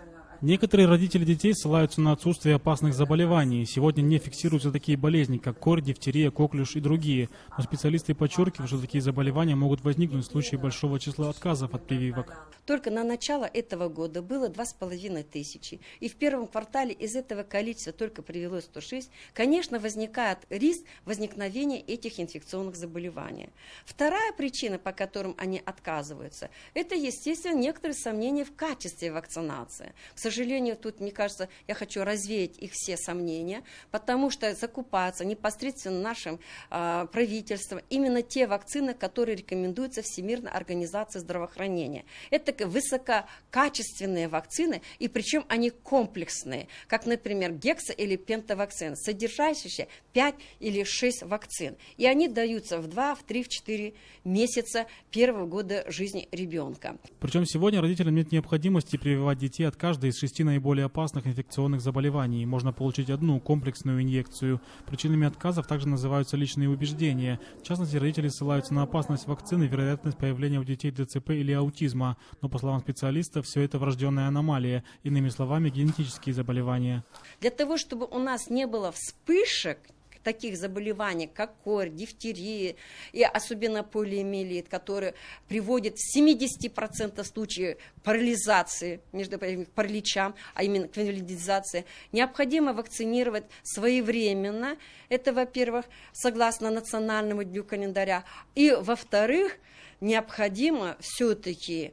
Некоторые родители детей ссылаются на отсутствие опасных заболеваний. Сегодня не фиксируются такие болезни, как корь, дифтерия, коклюш и другие. Но специалисты подчеркивают, что такие заболевания могут возникнуть в случае большого числа отказов от прививок. Только на начало этого года было 2500, и в первом квартале из этого количества только привелось 106. Конечно, возникает риск возникновения этих инфекционных заболеваний. Вторая причина, по которым они отказываются, это, естественно, некоторые сомнения в качестве вакцинации. К сожалению, тут, мне кажется, я хочу развеять их все сомнения, потому что закупаются непосредственно нашим правительством именно те вакцины, которые рекомендуются Всемирной организацией здравоохранения. Это высококачественные вакцины, и причем они комплексные, как, например, гекса или пентавакцин, содержащие 5 или 6 вакцин. И они даются в 2, в 3, в 4 месяца первого года жизни ребенка. Причем сегодня родителям нет необходимости прививать детей от каждой из 6 наиболее опасных инфекционных заболеваний. Можно получить одну комплексную инъекцию. Причинами отказов также называются личные убеждения. В частности, родители ссылаются на опасность вакцины и вероятность появления у детей ДЦП или аутизма. Но, по словам специалистов, все это врожденная аномалия, иными словами, генетические заболевания. Для того, чтобы у нас не было вспышек таких заболеваний, как корь, дифтерия, и особенно полиомиелит, который приводит в 70% случаев к парализации, между прочим, к параличам, а именно к инвалидизации, необходимо вакцинировать своевременно. Это, во-первых, согласно национальному дню календаря. И, во-вторых, необходимо все-таки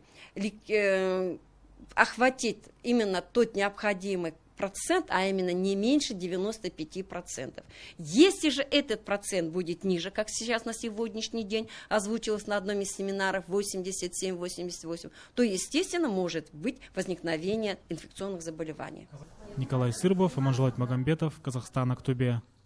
охватить именно тот необходимый процент, а именно не меньше 95%. Если же этот процент будет ниже, как сейчас на сегодняшний день озвучилось на одном из семинаров 87-88, то, естественно, может быть возникновение инфекционных заболеваний. Николай Сырбов, Аманжелат Магомбетов, Казахстан, Актубе.